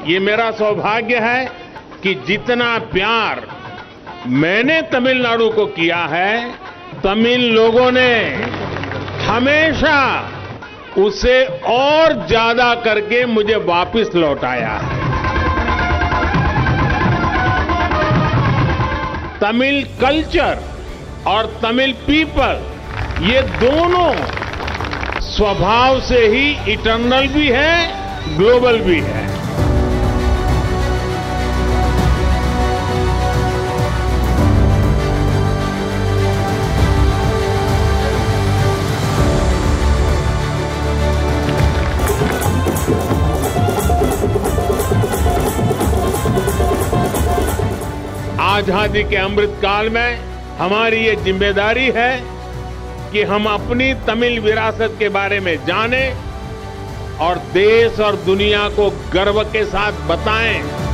ये मेरा सौभाग्य है कि जितना प्यार मैंने तमिलनाडु को किया है, तमिल लोगों ने हमेशा उसे और ज्यादा करके मुझे वापस लौटाया है। तमिल कल्चर और तमिल पीपल, ये दोनों स्वभाव से ही इटर्नल भी है, ग्लोबल भी है। आजादी के अमृत काल में हमारी ये जिम्मेदारी है कि हम अपनी तमिल विरासत के बारे में जानें और देश और दुनिया को गर्व के साथ बताएं।